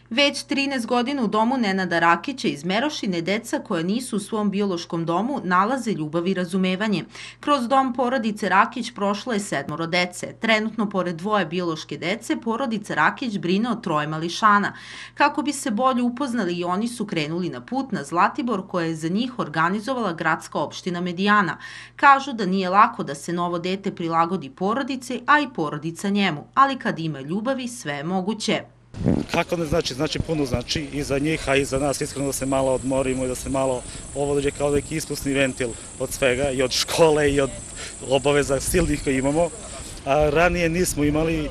Već 13 godina u domu Nenada Rakića iz Merošine deca koja nisu u svom biološkom domu nalaze ljubav i razumevanje. Kroz dom porodice Rakić prošlo je 7 dece. Trenutno, pored 2 biološke dece, porodica Rakić brine o 3 mališana. Kako bi se bolje upoznali i oni su krenuli na put na Zlatibor koja je za njih organizovala gradska opština Medijana. Kažu da nije lako da se novo dete prilagodi porodici, a i porodica njemu, ali kad ima ljubavi sve je moguće. Kako ne znači? Znači puno znači i za njih, a i za nas iskreno da se malo odmorimo i da se malo ovo dođe kao neki ispusni ventil od svega i od škole i od obaveza silnih koje imamo. A ranije nismo imali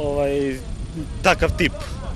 takav tip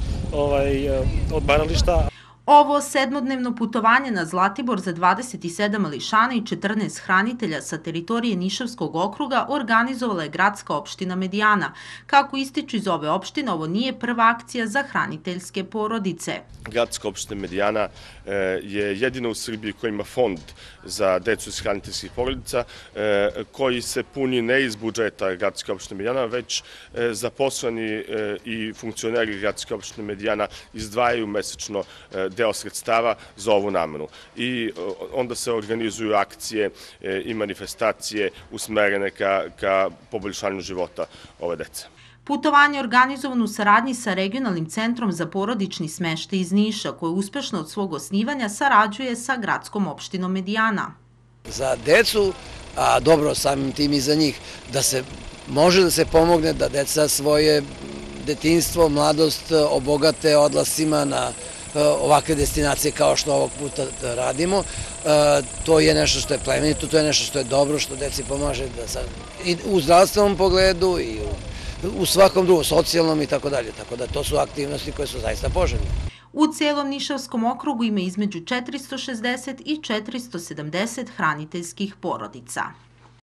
odmarališta. Ovo 7-dnevno putovanje na Zlatibor za 27 mališana i 14 hranitelja sa teritorije Nišavskog okruga organizovala je gradska opština Medijana. Kako ističu iz ove opštine, ovo nije prva akcija za hraniteljske porodice. Gradska opština Medijana je jedina u Srbiji koja ima fond za decu iz hraniteljskih porodica, koji se puni ne iz budžeta Gradske opštine Medijana, već zaposleni i funkcioneri Gradske opštine Medijana izdvajaju mesečno deo sredstava za ovu namenu. I onda se organizuju akcije i manifestacije usmerene ka poboljšanju života ove dece. Putovanje je organizovano u saradnji sa Regionalnim centrom za porodični smeštaj iz Niša, koji uspešno od svog osnivanja sarađuje sa gradskom opštinom Medijana. Za decu, a dobro samim tim i za njih, da se može da se pomogne da deca svoje detinjstvo, mladost obogate odlascima na ovakve destinacije kao što ovog puta radimo. To je nešto što je plemenito, to je nešto što je dobro, što deci pomaže i u zdravstvenom pogledu i u svakom drugom, socijalnom i tako dalje. Tako da to su aktivnosti koje su zaista poželjne. U celom Nišavskom okrugu ima između 460 i 470 hraniteljskih porodica.